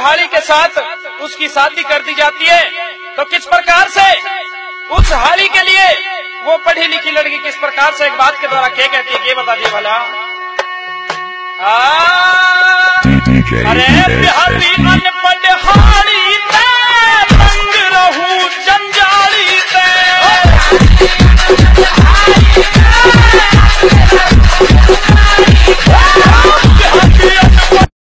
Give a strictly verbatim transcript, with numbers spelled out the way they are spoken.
हाड़ी के साथ उसकी शादी कर दी जाती है, तो किस प्रकार से उस हाड़ी के लिए वो पढ़ी लिखी लड़की किस प्रकार से एक बात के द्वारा क्या कहती है, ये बता दिए भला। अरे बिहार